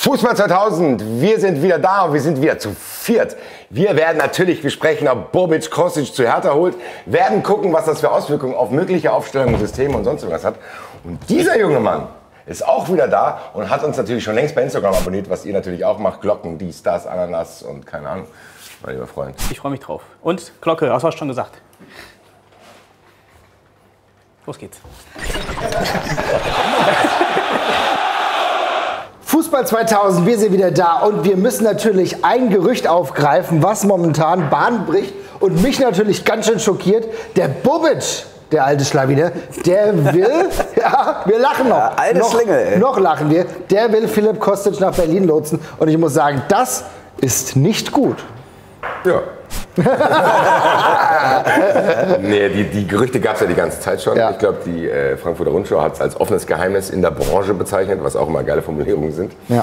Fußball 2000, wir sind wieder da und wir sind wieder zu viert. Wir werden natürlich besprechen, ob Bobic Kostic zu Hertha holt, werden gucken, was das für Auswirkungen auf mögliche Aufstellungen, Systeme und sonst was hat. Und dieser junge Mann ist auch wieder da und hat uns natürlich schon längst bei Instagram abonniert, was ihr natürlich auch macht. Glocken, dies, das, Ananas und keine Ahnung, mein lieber Freund. Ich freue mich drauf. Und Glocke, was hast du schon gesagt? Los geht's. Fußball 2000, wir sind wieder da und wir müssen natürlich ein Gerücht aufgreifen, was momentan Bahn bricht und mich natürlich ganz schön schockiert. Der Bobic, der alte Schlawiner, der will, ja, wir lachen noch. Ja, alte Schlingel, ey. Noch lachen wir. Der will Philipp Kostic nach Berlin lotsen und ich muss sagen, das ist nicht gut. Ja. Nee, die Gerüchte gab es ja die ganze Zeit schon. Ja. Ich glaube, die Frankfurter Rundschau hat es als offenes Geheimnis in der Branche bezeichnet, was auch immer geile Formulierungen sind. Ja.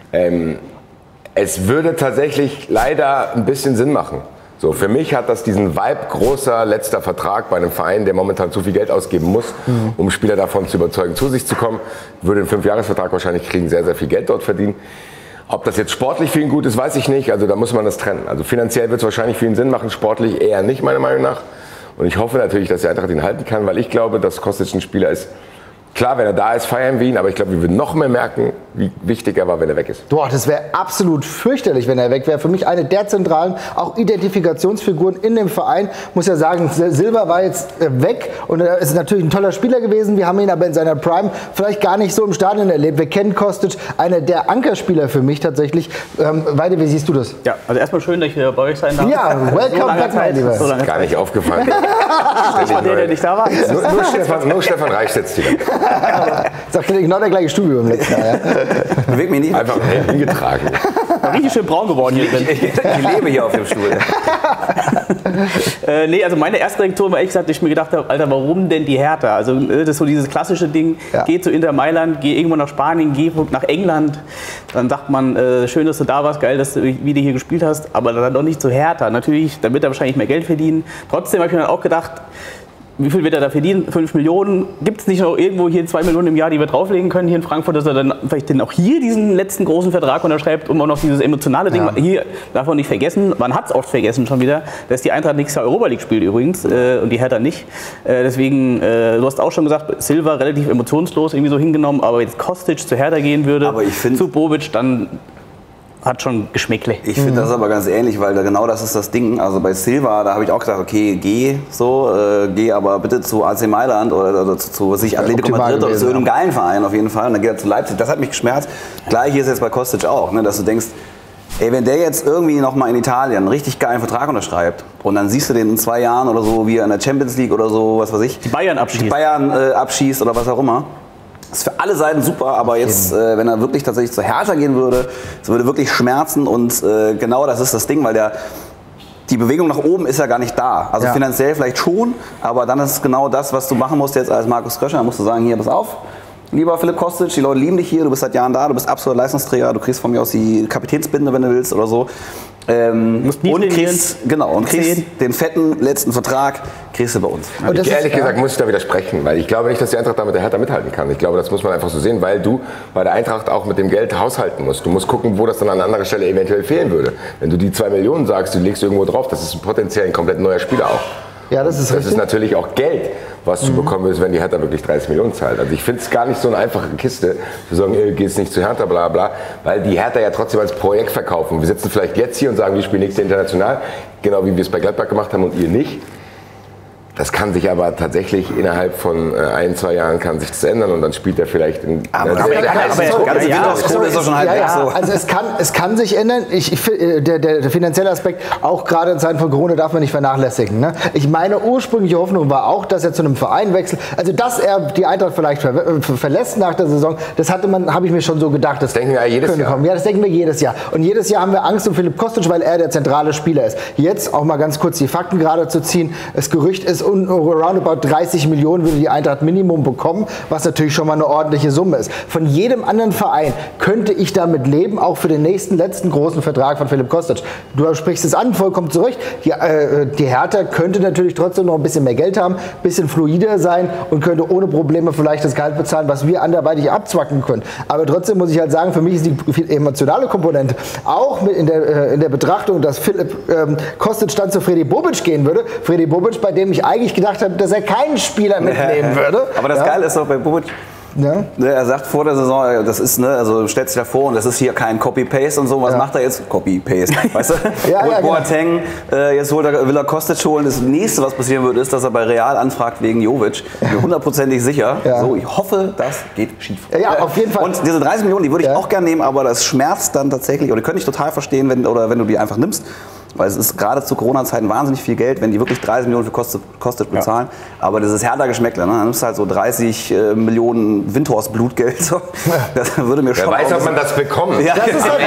Es würde tatsächlich leider ein bisschen Sinn machen. So, für mich hat das diesen Vibe großer letzter Vertrag bei einem Verein, der momentan zu viel Geld ausgeben muss, um Spieler davon zu überzeugen, zu sich zu kommen. Würde einen 5-Jahres-Vertrag wahrscheinlich kriegen, sehr, sehr viel Geld dort verdienen. Ob das jetzt sportlich für ihn gut ist, weiß ich nicht. Also da muss man das trennen. Also finanziell wird es wahrscheinlich für ihn Sinn machen, sportlich eher nicht, meiner Meinung nach. Und ich hoffe natürlich, dass der Eintracht ihn halten kann, weil ich glaube, dass Kostic ein Spieler ist. Klar, wenn er da ist, feiern wir ihn, aber ich glaube, wir würden noch mehr merken, wie wichtig er war, wenn er weg ist. Boah, das wäre absolut fürchterlich, wenn er weg wäre. Für mich eine der zentralen, auch Identifikationsfiguren in dem Verein. Muss ja sagen, Silva war jetzt weg und er ist natürlich ein toller Spieler gewesen. Wir haben ihn aber in seiner Prime vielleicht gar nicht so im Stadion erlebt. Wir kennen Kostic, einer der Ankerspieler für mich tatsächlich. Weide, wie siehst du das? Ja, also erstmal schön, dass ich wieder bei euch sein darf. Ja, welcome back, mein Lieber. Das ist gar nicht aufgefallen. Ich war der nicht da war. Nur Stefan Reich sitzt hier. Das ist genau der gleiche Stuhl wie beim letzten Mal. Ja. Bewegt mich nicht. Einfach hingetragen. Richtig schön braun geworden hier drin. Ich lebe hier auf dem Stuhl. Nee, also meine erste Reaktion war ehrlich gesagt, dass ich mir gedacht habe, Alter, warum denn die Hertha? Also das ist so dieses klassische Ding, geh zu Inter Mailand, geh irgendwo nach Spanien, geh nach England. Dann sagt man, schön, dass du da warst, geil, dass du wieder hier gespielt hast, aber dann doch nicht zu Hertha. Natürlich, dann wird er wahrscheinlich mehr Geld verdienen. Trotzdem habe ich mir dann auch gedacht, wie viel wird er da verdienen? 5 Millionen? Gibt es nicht noch irgendwo hier 2 Millionen im Jahr, die wir drauflegen können hier in Frankfurt, dass er dann vielleicht auch hier diesen letzten großen Vertrag unterschreibt, um auch noch dieses emotionale Ding, hier darf man nicht vergessen, man hat es oft vergessen schon wieder, dass die Eintracht nächstes Jahr Europa League spielt übrigens und die Hertha nicht. Deswegen, du hast auch schon gesagt, Silva relativ emotionslos irgendwie so hingenommen, aber jetzt Kostic zu Hertha gehen würde, aber ich find, zu Bobic, dann hat schon Geschmäckle. Ich finde das aber ganz ähnlich, weil genau das ist das Ding. Also bei Silva, da habe ich auch gedacht, okay, geh aber bitte zu AC Mailand oder zu Atletico Madrid oder zu irgendeinem geilen Verein auf jeden Fall. Und dann geht er zu Leipzig. Das hat mich geschmerzt. Gleich ist jetzt bei Kostic auch, ne, dass du denkst, ey, wenn der jetzt irgendwie nochmal in Italien einen richtig geilen Vertrag unterschreibt und dann siehst du den in 2 Jahren oder so, wie er in der Champions League oder so, was weiß ich, die Bayern abschießt oder was auch immer. Das ist für alle Seiten super, aber jetzt, wenn er wirklich tatsächlich zur Hertha gehen würde, das würde wirklich schmerzen und genau das ist das Ding, weil die Bewegung nach oben ist ja gar nicht da. Also finanziell vielleicht schon, aber dann ist genau das, was du machen musst jetzt als Markus Kröscher. Dann musst du sagen, hier, pass auf, lieber Philipp Kostic, die Leute lieben dich hier, du bist seit Jahren da, du bist absoluter Leistungsträger, du kriegst von mir aus die Kapitänsbinde, wenn du willst oder so. Und kriegst den fetten letzten Vertrag kriegst du bei uns. Und ehrlich gesagt muss ich da widersprechen, weil ich glaube nicht, dass die Eintracht da mit der Hertha mithalten kann. Ich glaube, das muss man einfach so sehen, weil du bei der Eintracht auch mit dem Geld haushalten musst. Du musst gucken, wo das dann an anderer Stelle eventuell fehlen würde. Wenn du die 2 Millionen sagst, du legst irgendwo drauf, das ist potenziell ein komplett neuer Spieler auch. Ja, das ist richtig. Das ist natürlich auch Geld, was du bekommen wirst, wenn die Hertha wirklich 30 Millionen zahlt. Also ich finde es gar nicht so eine einfache Kiste, zu sagen, gehst nicht zu Hertha, bla bla, weil die Hertha ja trotzdem als Projekt verkaufen. Wir sitzen vielleicht jetzt hier und sagen, wir spielen nächstes Jahr international, genau wie wir es bei Gladbach gemacht haben und ihr nicht. Das kann sich aber tatsächlich innerhalb von 1-2 Jahren kann sich das ändern und dann spielt er vielleicht in Also es kann sich ändern. Der finanzielle Aspekt, auch gerade in Zeiten von Corona, darf man nicht vernachlässigen. Ne? Meine ursprüngliche Hoffnung war auch, dass er zu einem Verein wechselt. Also dass er die Eintracht vielleicht verlässt nach der Saison, das habe ich mir schon so gedacht. Das denken wir jedes Jahr. Ja, das denken wir jedes Jahr. Und jedes Jahr haben wir Angst um Philipp Kostic, weil er der zentrale Spieler ist. Jetzt auch mal ganz kurz die Fakten gerade zu ziehen. Das Gerücht ist, roundabout 30 Millionen würde die Eintracht Minimum bekommen, was natürlich schon mal eine ordentliche Summe ist. Von jedem anderen Verein könnte ich damit leben, auch für den letzten großen Vertrag von Philipp Kostic. Du sprichst es an, vollkommen zurecht. Die Hertha könnte natürlich trotzdem noch ein bisschen mehr Geld haben, ein bisschen fluider sein und könnte ohne Probleme vielleicht das Gehalt bezahlen, was wir anderweitig abzwacken können. Aber trotzdem muss ich halt sagen, für mich ist die emotionale Komponente auch in der Betrachtung, dass Philipp Kostic dann zu Fredi Bobic gehen würde. Fredi Bobic, bei dem ich eigentlich gedacht habe, dass er keinen Spieler mitnehmen würde. Aber das Geile ist doch bei Bobic, er sagt vor der Saison, das ist, also stellt sich da vor und das ist hier kein Copy-Paste und so. Was macht er jetzt? Copy-Paste. Weißt du? Holt Boateng, jetzt will er Kostic holen. Das nächste, was passieren wird, ist, dass er bei Real anfragt wegen Jovic. Ich bin hundertprozentig sicher. Ja. So, ich hoffe, das geht schief. Ja, auf jeden Fall. Und diese 30 Millionen, die würde ich auch gerne nehmen, aber das schmerzt dann tatsächlich. Und die könnte ich total verstehen, wenn du die einfach nimmst. Weil es ist gerade zu Corona-Zeiten wahnsinnig viel Geld, wenn die wirklich 30 Millionen für Kostic bezahlen. Ja. Aber das ist Hertha-Geschmäckle. Ne? Dann nimmst du halt so 30 Millionen Windhorst-Blutgeld. So. Das würde mir schon. Wer weiß, ob man das bekommt. Ja. Das ist halt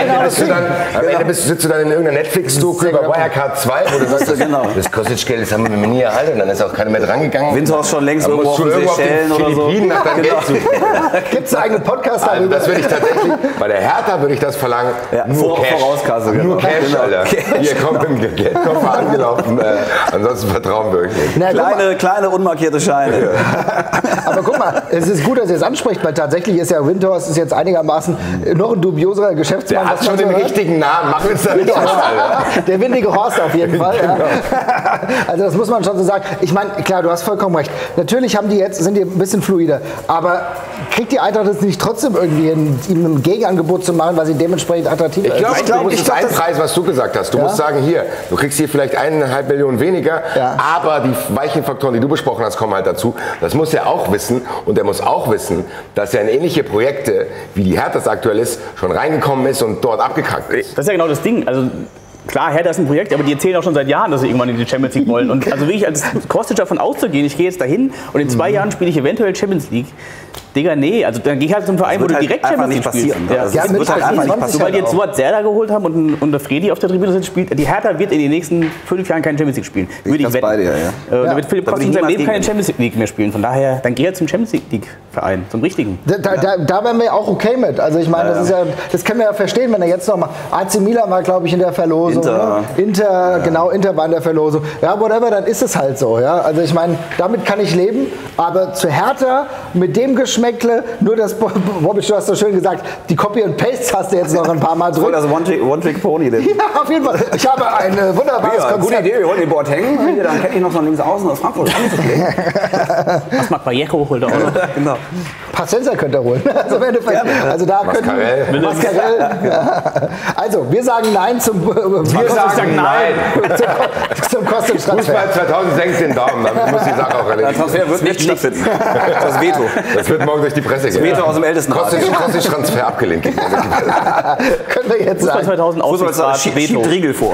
am Ende sitzt du dann in irgendeiner Netflix-Doku über Wirecard 2, wo du sagst, das Kostic-Geld, das haben wir nie erhalten. Dann ist auch keiner mehr dran gegangen. Windhorst schon längst irgendwo auf den Seychellen oder so. Nach deinem Geld suchen. Gibt es einen Podcast darüber? Also das würde ich tatsächlich, bei der Hertha würde ich das verlangen. Ja, nur Cash. Vorauskasse. Nur Cash, Alter. Hier kommt im Geldkoffer angelaufen. Ansonsten vertrauen wir euch nicht. Kleine unmarkierte Scheine. Aber guck mal, es ist gut, dass ihr es anspricht, weil tatsächlich ist ja Windhorst jetzt einigermaßen noch ein dubioserer Geschäftsmann. Der hat schon den richtigen Namen. Machen wir uns da nicht an, Der windige Horst auf jeden Fall. Genau. Ja. Also das muss man schon so sagen. Ich meine, klar, du hast vollkommen recht. Natürlich sind die ein bisschen fluider. Aber kriegt die Eintracht es nicht trotzdem irgendwie hin, ihm ein Gegenangebot zu machen, weil sie dementsprechend attraktiv ist? Ich glaube, das ist ein Preis, was du gesagt hast. Du musst sagen, hier, du kriegst hier vielleicht 1,5 Millionen weniger, aber die weichen Faktoren, die du besprochen hast, kommen halt dazu. Das muss er auch wissen und er muss auch wissen, dass er in ähnliche Projekte, wie die Hertha aktuell ist, schon reingekommen ist und dort abgekackt ist. Das ist ja genau das Ding. Also klar, Hertha ist ein Projekt, aber die erzählen auch schon seit Jahren, dass sie irgendwann in die Champions League wollen. Und also wirklich als Kostic davon auszugehen, ich gehe jetzt dahin und in 2 Jahren spiele ich eventuell Champions League. Digga, nee, also dann gehe ich halt zum Verein, wo du direkt Champions League spielst. Das wird halt einfach nicht passieren. Sobald jetzt Suat Serdar geholt haben und der Fredi auf der Tribüne sind, spielt die Hertha wird in den nächsten 5 Jahren keine Champions League spielen. Würde ich wetten. Da wird Philipp Kostic in seinem Leben keine Champions League mehr spielen. Von daher, dann geh er zum Champions League Verein, zum richtigen. Da wären wir auch okay mit. Also ich meine, das können wir ja verstehen, wenn er jetzt nochmal, AC Milan war, glaube ich, in der Verlosung. Inter war in der Verlosung. Ja, whatever, dann ist es halt so. Ja? Also ich meine, damit kann ich leben. Aber zu Hertha, mit dem Geschmäckle, nur das, Bobic, du hast so schön gesagt, die Copy und Paste hast du jetzt noch ein paar Mal drin. Das One-Trick-Pony. Ja, auf jeden Fall. Ich habe ein wunderbares Konzept. Gute Idee, wir wollen den Boateng. Dann kenne ich noch so links außen aus Frankfurt. Was macht Vallejo, holt er auch noch. Genau. Pacenza könnte er holen. Also da könnten Mascarell. Also, wir sagen Nein zum zum Kostentransfer. Fußball 2000 senkt den Daumen, damit muss die Sache auch erledigen. Der Transfer wird nicht stattfinden. Das Veto. Das wird morgen durch die Presse gehen. Das Veto aus dem Ältestenrat. Kostic-Transfer abgelehnt. Können wir jetzt sagen. Fußball 2000 Aufsichtsrat schiebt Riegel vor.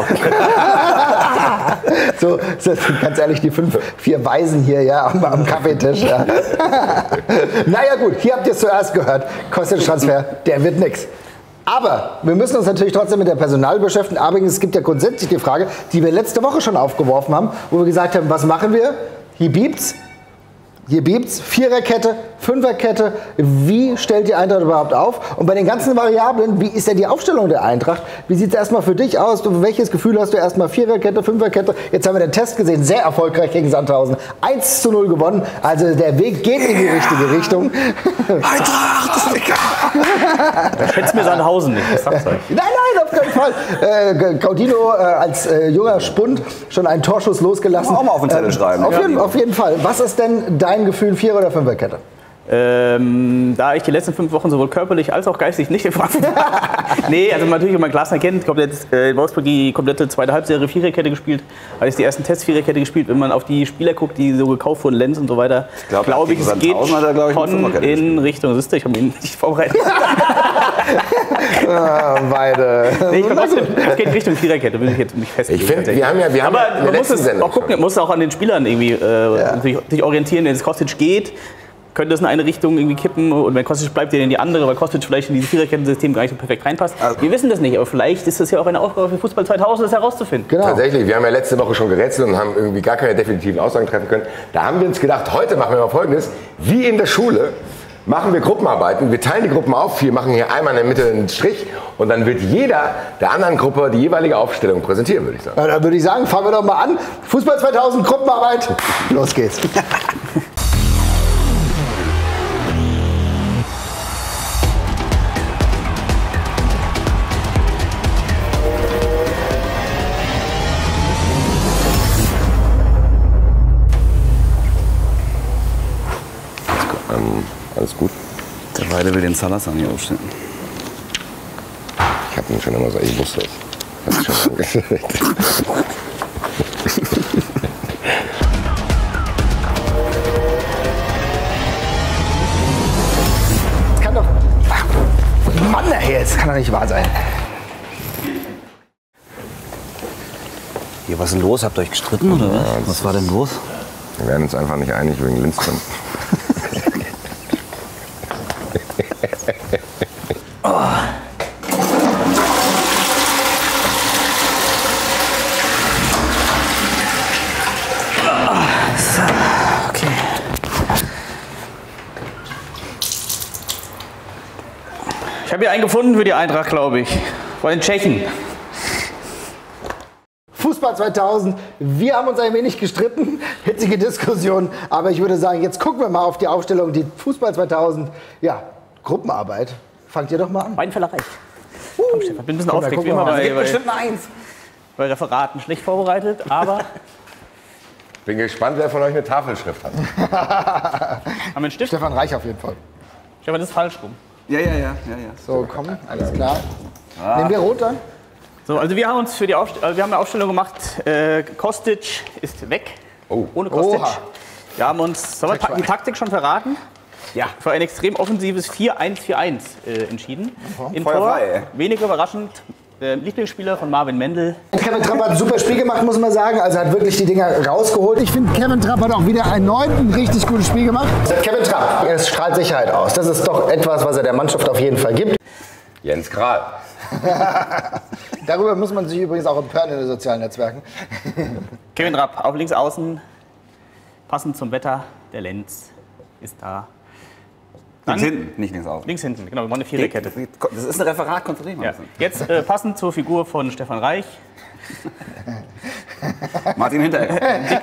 So, ganz ehrlich, die 4 Weisen hier am Kaffeetisch. Ja. Naja gut, hier habt ihr es zuerst gehört. Kostic-Transfer, der wird nix. Aber wir müssen uns natürlich trotzdem mit der Personal beschäftigen. Aber es gibt ja grundsätzlich die Frage, die wir letzte Woche schon aufgeworfen haben, wo wir gesagt haben, was machen wir? Hier biebt's. Viererkette, Fünferkette. Wie stellt die Eintracht überhaupt auf? Und bei den ganzen Variablen, wie ist denn die Aufstellung der Eintracht? Wie sieht es erstmal für dich aus? Welches Gefühl hast du erstmal? Viererkette, Fünferkette? Jetzt haben wir den Test gesehen, sehr erfolgreich gegen Sandhausen. 1:0 gewonnen. Also der Weg geht in die richtige Richtung. Eintracht! Da schätzt mir Sandhausen nicht. Das sagt's euch. Nein, auf keinen Fall. Gaudino als junger Spund schon einen Torschuss losgelassen. Auch mal auf den Zettel schreiben. Auf jeden Fall. Was ist denn dein Gefühl, Vierer- oder Fünferkette? Da ich die letzten 5 Wochen sowohl körperlich als auch geistig nicht in Frankfurt war. Nee, also natürlich, wenn man Glasner kennt, komplett in Wolfsburg die komplette zweite Halbserie Viererkette gespielt. Habe ich die ersten Tests Viererkette gespielt. Wenn man auf die Spieler guckt, die so gekauft wurden, Lenz und so weiter, glaube ich, es geht schon in Richtung. Siehst du, ich habe ihn nicht vorbereitet. Beide. Nee, ich trotzdem, es geht in Richtung Viererkette, will ich jetzt nicht festlegen. Ich finde, wir haben aber man muss es auch gucken, man muss auch an den Spielern irgendwie sich orientieren, wenn es Kostic geht. könnte es in eine Richtung irgendwie kippen und wenn Kostic bleibt, der in die andere, weil Kostic vielleicht in dieses Viererkettensystem gar nicht so perfekt reinpasst. Also wir wissen das nicht, aber vielleicht ist das ja auch eine Aufgabe für Fußball 2000, das herauszufinden. Genau. Tatsächlich, wir haben ja letzte Woche schon gerätselt und haben irgendwie gar keine definitiven Aussagen treffen können. Da haben wir uns gedacht, heute machen wir mal Folgendes, wie in der Schule. Machen wir Gruppenarbeiten, wir teilen die Gruppen auf, wir machen hier einmal in der Mitte einen Strich und dann wird jeder der anderen Gruppe die jeweilige Aufstellung präsentieren, würde ich sagen. Ja, dann würde ich sagen, fangen wir doch mal an. Fußball 2000, Gruppenarbeit. Los geht's. Alles gut. Der Weide will den Salazar nicht aufstellen. Ich habe ihn schon immer so, ich wusste es. Das kann doch... Ach, Mann, das kann doch nicht wahr sein. Hier, was ist denn los? Habt ihr euch gestritten oder was? Was war denn los? Wir werden uns einfach nicht einig wegen Lindström. Ich habe hier einen gefunden für die Eintracht, glaube ich. Von den Tschechen. Fußball 2000, wir haben uns ein wenig gestritten, hitzige Diskussion, aber ich würde sagen, jetzt gucken wir mal auf die Aufstellung, die Fußball 2000, ja, Gruppenarbeit. Fangt ihr doch mal an. Weidenfeller reicht. Komm, Stefan, bin ein bisschen aufgeregt, wie immer bei Referaten schlecht vorbereitet, aber... Bin gespannt, wer von euch eine Tafelschrift hat. Haben wir einen Stift? Stefan Reich auf jeden Fall. Stefan, das ist falsch rum. Ja. So, komm, alles klar. Nehmen wir rot dann? So, also wir haben uns für die wir haben eine Aufstellung gemacht. Kostic ist weg. Oh. Ohne Kostic. Oha. Wir haben uns, sollen wir die Taktik schon verraten? Ja. Für ein extrem offensives 4-1-4-1 entschieden. Im Feuer Tor, frei, ey. wenig überraschend, Lieblingsspieler von Marvin Mendel. Kevin Trapp hat ein super Spiel gemacht, muss man sagen. Also hat wirklich die Dinger rausgeholt. Ich finde, Kevin Trapp hat auch wieder erneut ein richtig gutes Spiel gemacht. Kevin Trapp, er strahlt Sicherheit aus. Das ist doch etwas, was er der Mannschaft auf jeden Fall gibt. Jens Kral. Darüber muss man sich übrigens auch empören in den sozialen Netzwerken. Kevin Trapp auf links außen, passend zum Wetter. Der Lenz ist da. Links hinten, nicht links außen. Links hinten, genau, wir machen eine Viererkette. Das ist ein Referat, konzentrieren wir Ja. Jetzt passend zur Figur von Stefan Reich. Martin Hinteregger.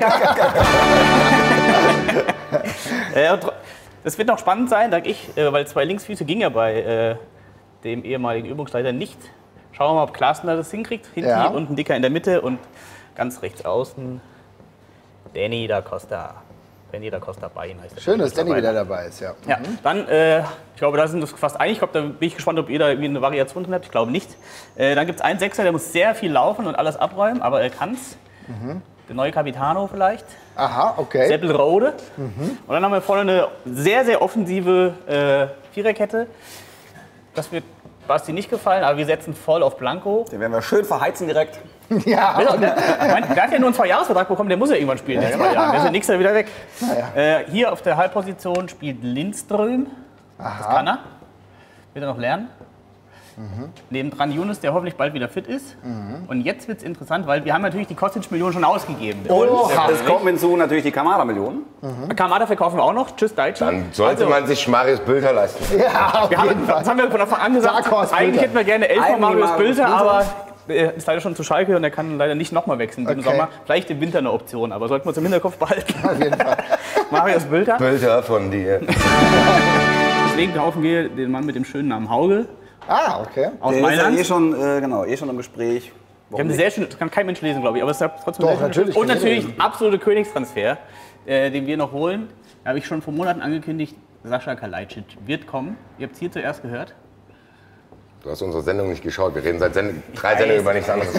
Das wird noch spannend sein, sag ich, weil 2 Linksfüße ging ja bei dem ehemaligen Übungsleiter nicht. Schauen wir mal, ob Klaassen das hinkriegt. Hinti und ein Dicker in der Mitte und ganz rechts außen Danny da Costa. Danny da Costa Bein heißt der. Schön, dass Danny wieder dabei ist, ja. Ja, dann, ich glaube, da sind wir fast einig. Ich glaube, da bin ich gespannt, ob ihr da irgendwie eine Variation drin habt. Ich glaube nicht. Dann gibt es einen Sechser, der muss sehr viel laufen und alles abräumen, aber er kann es. Der neue Capitano vielleicht. Aha, okay. Seppelrode. Und dann haben wir vorne eine sehr, sehr offensive Viererkette. Das wird Basti nicht gefallen, aber wir setzen voll auf Blanco. Den werden wir schön verheizen direkt. Ja. Der hat ja nur einen 2-Jahres-Vertrag bekommen, der muss ja irgendwann spielen. Der ist ja nächstes Jahr wieder weg. Hier auf der Halbposition spielt Lindström. Das kann er. Wird er noch lernen. Nebendran Younes, der hoffentlich bald wieder fit ist. Und jetzt wird es interessant, weil wir haben natürlich die Kostic-Millionen schon ausgegeben. Es kommen hinzu natürlich die Kamada-Millionen. Kamada verkaufen wir auch noch. Tschüss, Deichi. Dann sollte man sich Marius Bülter leisten. Ja, auf jeden Fall. Das haben wir von Anfang an gesagt. Eigentlich hätten wir gerne 11 von Marius Bülter, aber er ist leider schon zu Schalke und er kann leider nicht nochmal wechseln im Sommer. Vielleicht im Winter eine Option, aber sollten wir uns im Hinterkopf behalten. Auf jeden Fall. Marius Bülter. Bülter von dir. Deswegen kaufen wir den Mann mit dem schönen Namen Hauge. Ah, okay. Aus Der Mailand. ist ja eh schon im Gespräch. Wir haben eine sehr schöne, das kann kein Mensch lesen, glaube ich, aber es ist trotzdem Doch, sehr schön. natürlich Und kann jeder natürlich lesen. absolute Königstransfer, den wir noch holen. Da habe ich schon vor Monaten angekündigt, Sascha Kalajdzic wird kommen. Ihr habt es hier zuerst gehört. Du hast unsere Sendung nicht geschaut. Wir reden seit 3 Sendungen über nichts anderes.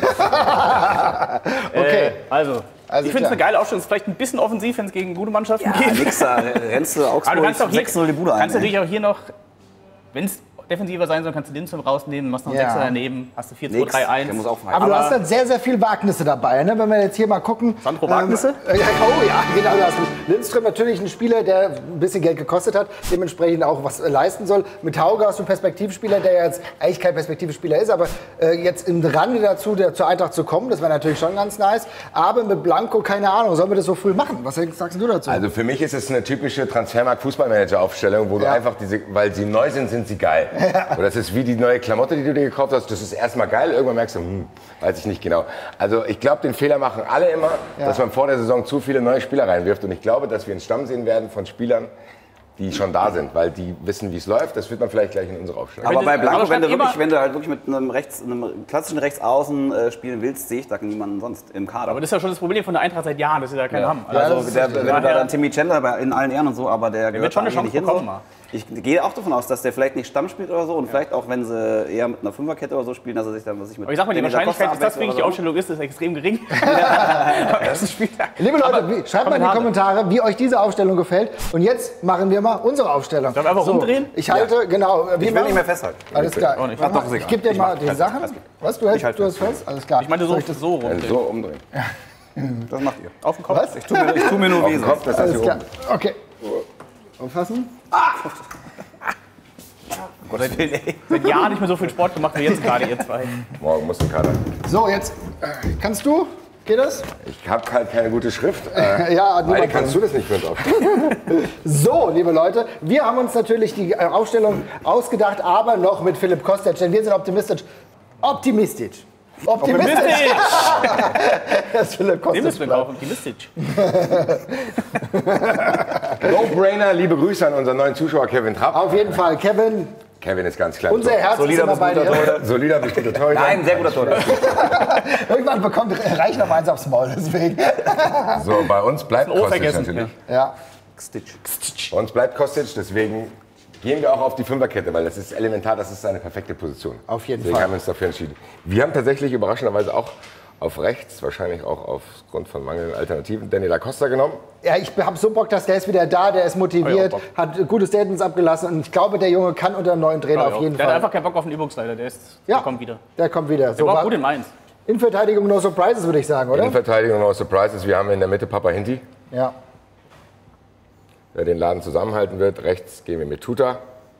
Okay. Also ich finde es klar. eine geile Aufstellung. Es ist vielleicht ein bisschen offensiv, wenn es gegen gute Mannschaften geht. Nix da, rennst du Aber du Augsburg kannst auch hier, 6-0 die Bude ein. kannst natürlich auch hier noch, wenn es defensiver sein soll, kannst du Lindström rausnehmen, machst noch einen Ja. Sechser daneben, hast du 4-2-3-1. Der muss auch frei. Aber du hast dann sehr, sehr viel Wagnisse dabei. Ne? Wenn wir jetzt hier mal gucken. Sandro Wagnisse? Oh ja, genau. Du hast Lindström natürlich ein Spieler, der ein bisschen Geld gekostet hat, dementsprechend auch was leisten soll. Mit Hauge hast du einen Perspektivspieler, der jetzt eigentlich kein Perspektivspieler ist, aber jetzt im Rande dazu, zur Eintracht zu kommen, das wäre natürlich schon ganz nice. Aber mit Blanco, keine Ahnung, sollen wir das so früh machen? Was sagst du dazu? Also für mich ist es eine typische Transfermarkt-Fußballmanager-Aufstellung, wo du einfach weil sie neu sind, sind sie geil. Und das ist wie die neue Klamotte, die du dir gekauft hast. Das ist erstmal geil, irgendwann merkst du, weiß ich nicht genau. Also ich glaube, den Fehler machen alle immer, dass man vor der Saison zu viele neue Spieler reinwirft. Und ich glaube, dass wir einen Stamm sehen werden von Spielern, die schon da sind, weil die wissen, wie es läuft. Das wird man vielleicht gleich in unserer Aufstellung. Aber bei Blanco, wenn du halt wirklich mit einem klassischen Rechtsaußen spielen willst, sehe ich da niemanden sonst im Kader. Aber das ist ja schon das Problem von der Eintracht seit Jahren, dass sie da keinen haben. Also wenn du da dann Timmy Chandler in allen Ehren und so, aber der wird schon eine Chance bekommen. Ich gehe auch davon aus, dass der vielleicht nicht Stamm spielt oder so und vielleicht auch, wenn sie eher mit einer Fünferkette oder so spielen, dass er sich dann mit. Aber ich sag mal, die Wahrscheinlichkeit, dass das wirklich die Aufstellung ist extrem gering. Liebe Leute, schreibt mal in die Kommentare, wie euch diese Aufstellung gefällt. Und jetzt machen wir mal unsere Aufstellung. Sollen wir einfach umdrehen? Ich halte, genau. Ich will nicht mehr festhalten. Alles klar. Auch nicht. Ach, doch, Ich gebe dir mal die Sachen. Was, du hältst fest? Alles klar. Ich meine, so rumdrehen. So umdrehen. Das macht ihr. Auf den Kopf. Was? Ich tu mir nur Auf weh. den Kopf, das ist Alles hier klar. oben. Okay. Auffassen. Seit Jahren nicht mehr so viel Sport gemacht wie jetzt gerade, ihr zwei. Morgen musst du Kader. So, jetzt kannst du? Geht das? Ich habe halt keine gute Schrift. Ja, Heidi, kannst du das nicht mit aufschreiben? So, liebe Leute, wir haben uns natürlich die Aufstellung ausgedacht, aber noch mit Philipp Kostic, denn wir sind optimistisch. Optimistisch. Das ist Philipp Kostic. Dem müssen wir auch optimistisch. No-Brainer, liebe Grüße an unseren neuen Zuschauer Kevin Trapp. Auf jeden Fall, Kevin, Kevin ist ganz klar. unser Herz ist immer bei dir. Solider bis guter Torhüter. Nein, sehr guter Torhüter. Irgendwann reicht noch eins aufs Maul, deswegen. So, bei uns bleibt Kostic vergessen. natürlich. Ja. Bei uns bleibt Kostic, deswegen gehen wir auch auf die Fünferkette, weil das ist elementar, das ist seine perfekte Position. Auf jeden deswegen Fall. haben wir uns dafür entschieden. Wir haben tatsächlich überraschenderweise auch auf rechts, wahrscheinlich auch aufgrund von mangelnden Alternativen, Daniel Acosta genommen. Ja, ich habe so Bock, dass der ist wieder da, der ist motiviert, hat gute Statements abgelassen und ich glaube, der Junge kann unter einem neuen Trainer auf jeden Der Fall. hat einfach keinen Bock auf den Übungsleiter, der kommt wieder. Der kommt wieder. Der So, war auch gut in Mainz. Innenverteidigung, no surprises, würde ich sagen, oder? Innenverteidigung, no surprises. Wir haben in der Mitte Papa Hinti, Ja. der den Laden zusammenhalten wird. Rechts gehen wir mit Tuta.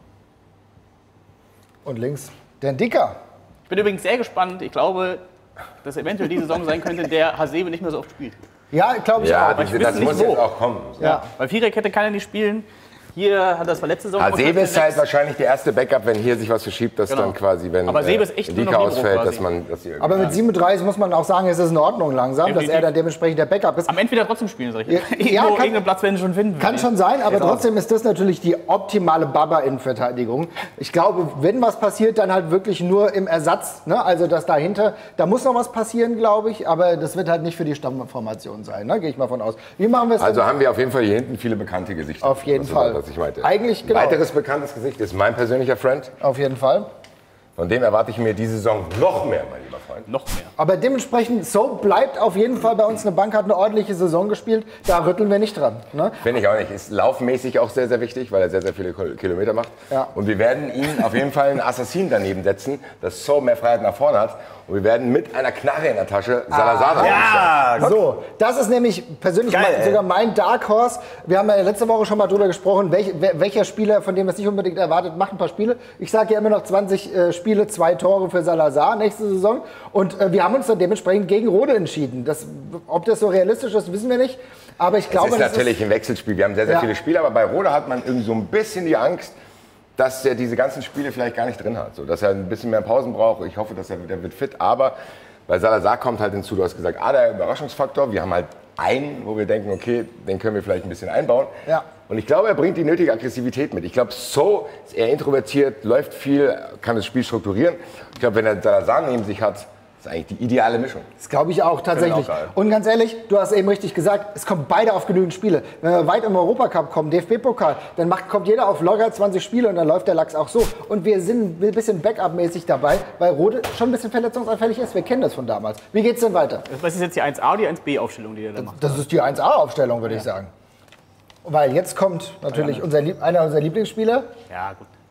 Und links der Dicker. Ich bin übrigens sehr gespannt. Ich glaube, dass eventuell die Saison sein könnte, in der Hasebe nicht mehr so oft spielt. Ja, glaube ich Ja, auch. ich das wüsste nicht muss wo. jetzt auch kommen. Ja. Weil Viererkette kann er nicht spielen. Hier hat das letzte Saison. Hasebe ist halt wahrscheinlich der erste Backup, wenn hier sich was verschiebt, dass Genau. dann quasi, wenn Aber Sebe ist echt nur Indika noch Libero ausfällt, quasi. dass die Aber mit 37 muss man auch sagen, ist es in Ordnung langsam, dass Definitiv. er dann dementsprechend der Backup ist. Am Ende wieder trotzdem spielen, sag ich. Ja, kann- Irgendeinen Platz werden sie schon finden. Kann schon sein, aber trotzdem ist das natürlich die optimale Baba-Innenverteidigung. Ich glaube, wenn was passiert, dann halt wirklich nur im Ersatz. Ne? Also das dahinter, da muss noch was passieren, glaube ich, aber das wird halt nicht für die Stammformation sein, ne? Gehe ich mal von aus. Wie machen wir es Also denn? haben wir auf jeden Fall hier hinten viele bekannte Gesichter. Auf jeden Das ist Fall. das, was ich meinte. Eigentlich, genau. Weiteres bekanntes Gesicht ist mein persönlicher Friend. Auf jeden Fall. Von dem erwarte ich mir diese Saison noch mehr, mein lieber Freund. Noch mehr. Aber dementsprechend, So bleibt auf jeden Fall bei uns eine Bank, hat eine ordentliche Saison gespielt. Da rütteln wir nicht dran. Ne? Finde ich auch nicht. Ist laufmäßig auch sehr, sehr wichtig, weil er sehr, sehr viele Kilometer macht. Ja. Und wir werden ihn auf jeden Fall einen Assassin daneben setzen, dass So mehr Freiheit nach vorne hat. Und wir werden mit einer Knarre in der Tasche Salazar daneben stellen. So, das ist nämlich persönlich sogar mein Dark Horse. Wir haben ja letzte Woche schon mal drüber gesprochen, welcher Spieler, von dem man es nicht unbedingt erwartet, macht ein paar Spiele. Ich sage ja immer noch 20 Spiele, 2 Tore für Salazar nächste Saison. Und wir haben uns dann dementsprechend gegen Rode entschieden. Ob das so realistisch ist, wissen wir nicht. Aber ich glaube, Es ist natürlich ein Wechselspiel. Wir haben sehr, sehr Ja. viele Spiele, aber bei Rode hat man irgendwie so ein bisschen die Angst, dass er diese ganzen Spiele vielleicht gar nicht drin hat. So, dass er ein bisschen mehr Pausen braucht. Ich hoffe, der wird fit. Aber bei Salazar kommt halt hinzu, du hast gesagt, der Überraschungsfaktor. Wir haben halt einen, wo wir denken, okay, den können wir vielleicht ein bisschen einbauen. Ja. Und ich glaube, er bringt die nötige Aggressivität mit. Ich glaube, So ist eher introvertiert, läuft viel, kann das Spiel strukturieren. Ich glaube, wenn er Salazar neben sich hat, ist eigentlich die ideale Mischung. Das glaube ich auch tatsächlich. Finde ich auch geil. Und ganz ehrlich, du hast eben richtig gesagt, es kommen beide auf genügend Spiele. Wenn wir weit im Europacup kommen, DFB-Pokal, dann kommt jeder auf locker 20 Spiele und dann läuft der Lachs auch so. Und wir sind ein bisschen Backup-mäßig dabei, weil Rode schon ein bisschen verletzungsanfällig ist. Wir kennen das von damals. Wie geht's denn weiter? Was ist jetzt die 1A oder die 1B-Aufstellung, die ihr da macht? Das ist die 1A-Aufstellung, würde ich sagen. Weil jetzt kommt natürlich einer unserer Lieblingsspieler. Ja, gut.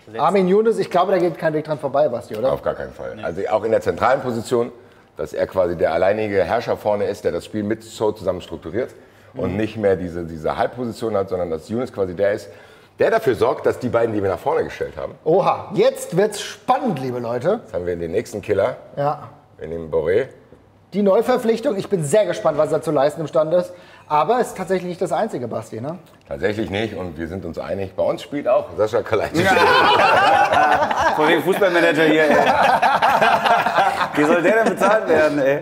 Armin Younes, ich glaube, da geht kein Weg dran vorbei, Basti, oder? Auf gar keinen Fall. Also auch in der zentralen Position, dass er quasi der alleinige Herrscher vorne ist, der das Spiel mit So zusammen strukturiert und nicht mehr diese Halbposition hat, sondern dass Younes quasi der ist, der dafür sorgt, dass die beiden, die wir nach vorne gestellt haben. Oha, jetzt wird's spannend, liebe Leute. Jetzt haben wir den nächsten Killer. Ja. Wir nehmen Boré. Die Neuverpflichtung, ich bin sehr gespannt, was er zu leisten imstande ist. Aber es ist tatsächlich nicht das Einzige, Basti, ne? Tatsächlich nicht und wir sind uns einig. Bei uns spielt auch Sascha Kalajdzic. Von dem Fußballmanager hier, ey. Wie soll der denn bezahlt werden, ey?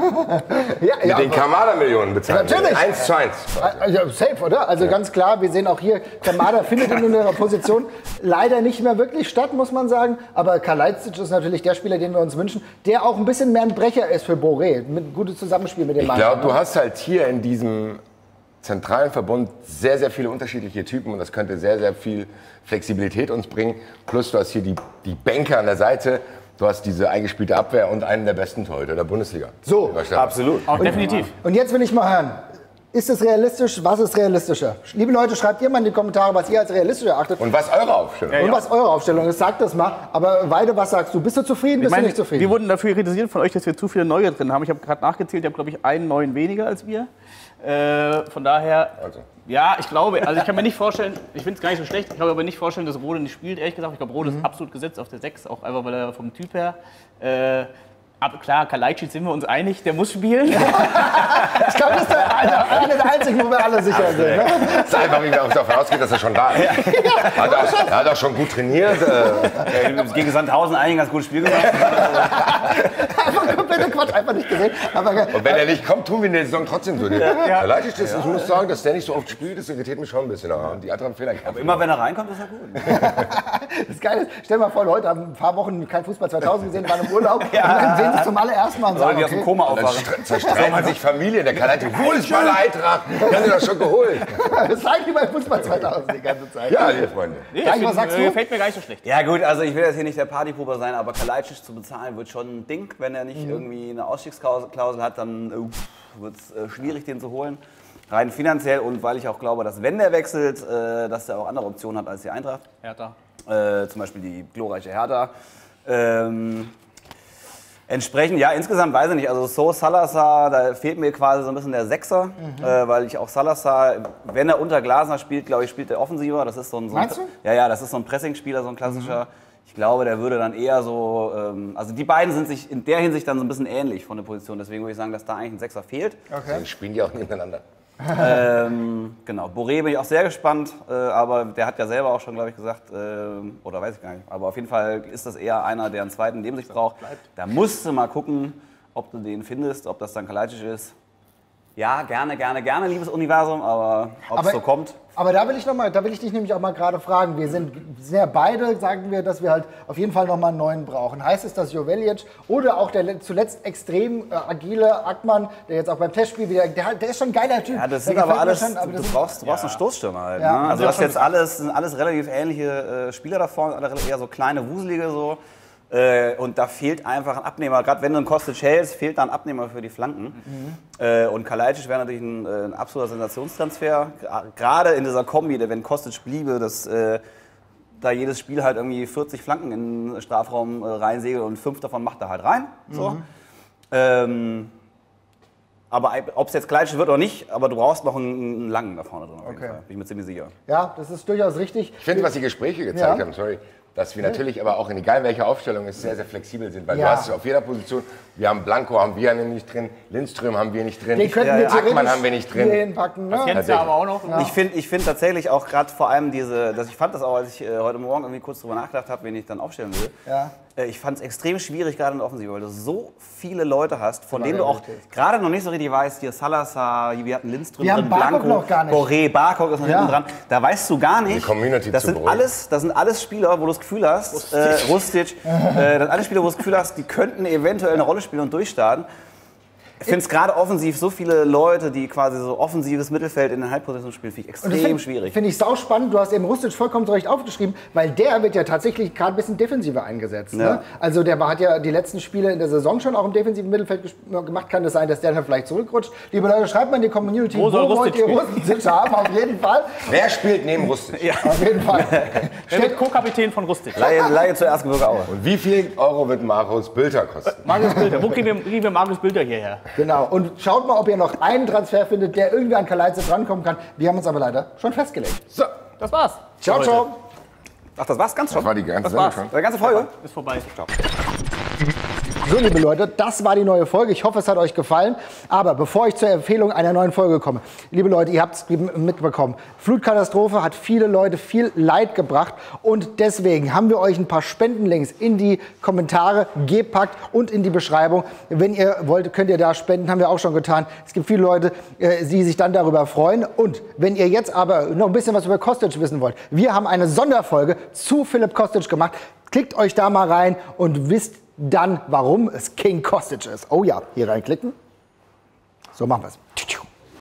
Mit den Kamada-Millionen bezahlt. Natürlich. 1:1. Ja, safe, oder? Also ganz klar, wir sehen auch hier, Kamada findet in ihrer Position leider nicht mehr wirklich statt, muss man sagen. Aber Kalajdzic ist natürlich der Spieler, den wir uns wünschen, der auch ein bisschen mehr ein Brecher ist für Boré. Mit gutes Zusammenspiel mit dem Mann. Ich glaube, du hast halt hier in diesem zentralen Verbund sehr, sehr viele unterschiedliche Typen und das könnte sehr, sehr viel Flexibilität uns bringen. Plus du hast hier die Bänke an der Seite, du hast diese eingespielte Abwehr und einen der besten Torhüter der Bundesliga. So, absolut. Auch definitiv. Und jetzt will ich mal hören, ist es realistisch? Was ist realistischer? Liebe Leute, schreibt ihr mal in die Kommentare, was ihr als realistisch erachtet. Und was eure Aufstellung ist. Und was eure Aufstellung ist, sagt das mal. Aber Weide, was sagst du? Bist du zufrieden, bist du nicht zufrieden? Wir wurden dafür kritisiert von euch, dass wir zu viele Neue drin haben. Ich habe gerade nachgezählt, ihr habt, glaube ich, einen Neuen weniger als wir. Von daher, Also. ja, ich glaube, also ich kann mir nicht vorstellen, ich finde es gar nicht so schlecht, ich kann mir aber nicht vorstellen, dass Rode nicht spielt, ehrlich gesagt. Ich glaube, Rode ist absolut gesetzt auf der 6, auch einfach, weil er vom Typ her. Aber klar, Kalajdzic sind wir uns einig, der muss spielen. Ich glaube, das ist einer der einzigen, wo wir alle sicher sind. Ne? Das ist einfach, wie wir auch davon ausgehen, dass er schon da ist. Er hat auch schon gut trainiert. Gegen Sandhausen eigentlich ein ganz gutes Spiel gemacht. Einfach kompletter Quatsch, einfach nicht gesehen. Aber, Und wenn er nicht kommt, tun wir in der Saison trotzdem so. Kalajdzic, ich muss sagen, dass der nicht so oft spielt, das irritiert mich schon ein bisschen. Und die anderen Fehler. Aber immer wenn er reinkommt, ist er gut. das Geile ist, stell dir mal vor, Leute haben ein paar Wochen kein Fußball 2000 gesehen, waren im Urlaub und dann sehen sie es zum allerersten Mal und sagen, Die aus dem Koma Dann aufwachen. zerstreiten sich Familien. Der Kalajdzic, hol ich mal Eintracht. Ich habe das schon geholt. das seid ihr bei Fußball 2000 die ganze Zeit. Ja, liebe Freunde. Nee, Gleich, was sagst du? Gefällt mir gar nicht so schlecht. Ja gut, also ich will jetzt hier nicht der Partypuber sein, aber Kalajdzic zu bezahlen wird schon ein Ding. Wenn er nicht irgendwie eine Ausstiegsklausel hat, dann wird es schwierig, den zu holen. Rein finanziell und weil ich auch glaube, dass wenn der wechselt, dass der auch andere Optionen hat als die Eintracht. Hertha. Zum Beispiel die glorreiche Hertha. Entsprechend, ja, insgesamt weiß ich nicht. Also so Salazar, da fehlt mir quasi so ein bisschen der Sechser, weil ich auch Salazar, wenn er unter Glasner spielt, glaube ich, spielt der offensiver. Das ist so ein Meinst du? Ja, das ist so ein Pressingspieler, so ein klassischer. Ich glaube, der würde dann eher so, also die beiden sind sich in der Hinsicht dann so ein bisschen ähnlich von der Position. Deswegen würde ich sagen, dass da eigentlich ein Sechser fehlt. Dann spielen die auch nebeneinander. Genau, Boré bin ich auch sehr gespannt, aber der hat ja selber auch schon, glaube ich, gesagt, oder weiß ich gar nicht, aber auf jeden Fall ist das eher einer, der einen zweiten neben sich braucht. Da musst du mal gucken, ob du den findest, ob das dann Kalajdzic ist. Ja, gerne, liebes Universum, aber ob es so kommt. Aber da will ich dich nämlich auch mal gerade fragen. Wir sind sehr beide, sagen wir, dass wir halt auf jeden Fall nochmal einen neuen brauchen. Heißt es, dass Joveljic oder auch der zuletzt extrem agile Ackmann, der jetzt auch beim Testspiel wieder, der ist schon ein geiler Typ. Ja, das Der sind aber gefällt mir alles, schon, aber du brauchst einen Stoßstürmer halt. Ja, Ne? Also das schon jetzt sind alles relativ ähnliche Spieler da vorne, alle eher so kleine, wuselige so. Und da fehlt einfach ein Abnehmer. Gerade wenn du einen Kostic hältst, fehlt da ein Abnehmer für die Flanken. Und Kalajdzic wäre natürlich ein absoluter Sensationstransfer. Gerade in dieser Kombi, wenn Kostic bliebe, dass da jedes Spiel halt irgendwie 40 Flanken in den Strafraum reinsegelt und 5 davon macht er halt rein. So. Aber ob es jetzt Kalajdzic wird oder nicht, aber du brauchst noch einen langen da vorne drin. Auf jeden Fall. Bin ich mir ziemlich sicher. Ja, das ist durchaus richtig. Ich finde, was die Gespräche gezeigt haben, dass wir natürlich aber auch in egal welcher Aufstellung ist, sehr, sehr flexibel sind. Weil du hast es auf jeder Position, wir haben Blanco, haben wir nicht drin, Lindström haben wir nicht drin, Den könnten wir Ackmann haben wir nicht drin. hier hinpacken. Ne? Paciencia aber auch noch. Ja. Ich finde tatsächlich auch gerade vor allem ich fand das auch, als ich heute Morgen irgendwie kurz drüber nachgedacht habe, wen ich dann aufstellen will. Ja. Ich fand es extrem schwierig, gerade in der Offensive, weil du so viele Leute hast, von denen du auch gerade noch nicht so richtig weißt, hier Salazar, wir hatten Lindström Wir drin, haben Barkok Blanco, noch gar nicht. Boré, Barkok ist noch hinten dran. Da weißt du gar nicht. Die Community das zu sind beruhigen. alles Spieler, wo du das Gefühl hast, Rustic, das sind alle Spieler, wo du das Gefühl hast, die könnten eventuell eine Rolle spielen und durchstarten. Ich finde es gerade offensiv, so viele Leute, die quasi so offensives Mittelfeld in der Halbposition spielen, finde ich extrem schwierig. Finde ich sauspannend. Du hast eben Rustic vollkommen zu Recht aufgeschrieben, weil der wird ja tatsächlich gerade ein bisschen defensiver eingesetzt. Ja. Ne? Also der hat ja die letzten Spiele in der Saison schon auch im defensiven Mittelfeld gemacht. Kann das sein, dass der dann vielleicht zurückrutscht? Liebe Leute, schreibt mal in die Community, wo wollt ihr Rustic haben? Auf jeden Fall. Wer spielt neben Rustic? Ja. Auf jeden Fall. Wer wird Co-Kapitän von Rustic? Leihe zur Erzgebirge Aue. Und wie viel Euro wird Markus Bülter kosten? Markus Bilder. Wo kriegen wir Markus Bilder hierher? Genau. Und schaut mal, ob ihr noch einen Transfer findet, der irgendwie an Kalajdzic drankommen kann. Wir haben uns aber leider schon festgelegt. So, Das war's. Ciao, ciao. Ach, das war's ganz schon? das war die ganze Das Sendung war's. schon. Die ganze Folge? Ist vorbei. So, liebe Leute, das war die neue Folge. Ich hoffe, es hat euch gefallen. Aber bevor ich zur Empfehlung einer neuen Folge komme, liebe Leute, ihr habt es mitbekommen. Flutkatastrophe hat viele Leute viel Leid gebracht. Und deswegen haben wir euch ein paar Spendenlinks in die Kommentare gepackt und in die Beschreibung. Wenn ihr wollt, könnt ihr da spenden, haben wir auch schon getan. Es gibt viele Leute, die sich dann darüber freuen. Und wenn ihr jetzt aber noch ein bisschen was über Kostic wissen wollt, wir haben eine Sonderfolge zu Filip Kostic gemacht. Klickt euch da mal rein und wisst dann, warum es King Kostic ist. Oh ja, hier reinklicken. So machen wir es.